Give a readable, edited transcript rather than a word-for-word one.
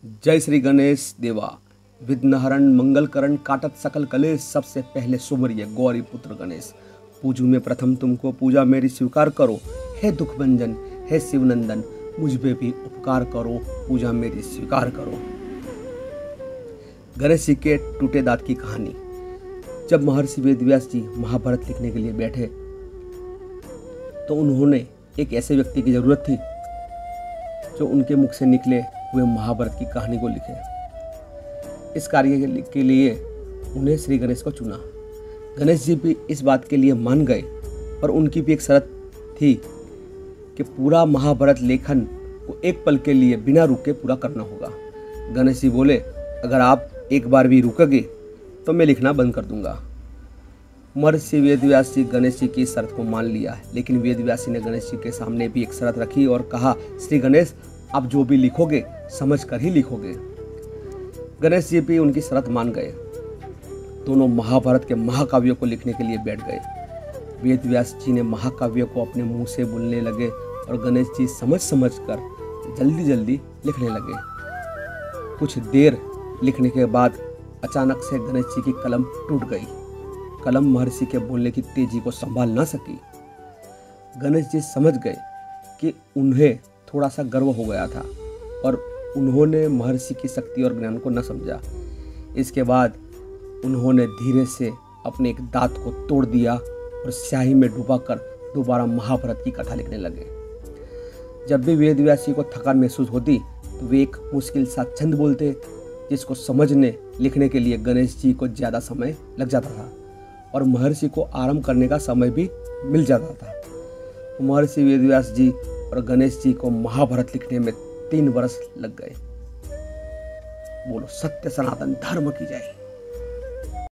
जय श्री गणेश देवा। विघ्नहरण मंगलकरण काटत सकल कलेश। सबसे पहले सुमरिय गौरी पुत्र गणेश। पूजू में प्रथम तुमको, पूजा मेरी स्वीकार करो। हे दुख भंजन हे शिवनंदन, मुझ पे भी उपकार करो, पूजा मेरी स्वीकार करो। गणेश जी के टूटे दांत की कहानी। जब महर्षि वेदव्यास जी महाभारत लिखने के लिए बैठे तो उन्होंने एक ऐसे व्यक्ति की जरूरत थी जो उनके मुख से निकले हुए महाभारत की कहानी को लिखे। इस कार्य के लिए उन्हें श्री गणेश को चुना। गणेश जी भी इस बात के लिए मान गए, पर उनकी भी एक शर्त थी कि पूरा महाभारत लेखन को एक पल के लिए बिना रुके पूरा करना होगा। गणेश जी बोले, अगर आप एक बार भी रुकोगे तो मैं लिखना बंद कर दूंगा। महर्षि वेदव्यास जी गणेश जी की इस शर्त को मान लिया, लेकिन वेदव्यास जी ने गणेश जी के सामने भी एक शर्त रखी और कहा, श्री गणेश आप जो भी लिखोगे समझ कर ही लिखोगे। गणेश जी भी उनकी शर्त मान गए। दोनों महाभारत के महाकाव्यों को लिखने के लिए बैठ गए। वेदव्यास जी ने महाकाव्यों को अपने मुंह से बोलने लगे और गणेश जी समझ समझ कर जल्दी जल्दी लिखने लगे। कुछ देर लिखने के बाद अचानक से गणेश जी की कलम टूट गई। कलम महर्षि के बोलने की तेजी को संभाल ना सकी। गणेश जी समझ गए कि उन्हें थोड़ा सा गर्व हो गया था और उन्होंने महर्षि की शक्ति और ज्ञान को न समझा। इसके बाद उन्होंने धीरे से अपने एक दांत को तोड़ दिया और स्याही में डुबाकर दोबारा महाभारत की कथा लिखने लगे। जब भी वेदव्यास जी को थकान महसूस होती तो वे एक मुश्किल सा छंद बोलते, जिसको समझने लिखने के लिए गणेश जी को ज़्यादा समय लग जाता था और महर्षि को आराम करने का समय भी मिल जाता था। महर्षि वेदव्यास जी और गणेश जी को महाभारत लिखने में 3 वर्ष लग गए। बोलो सत्य सनातन धर्म की जय।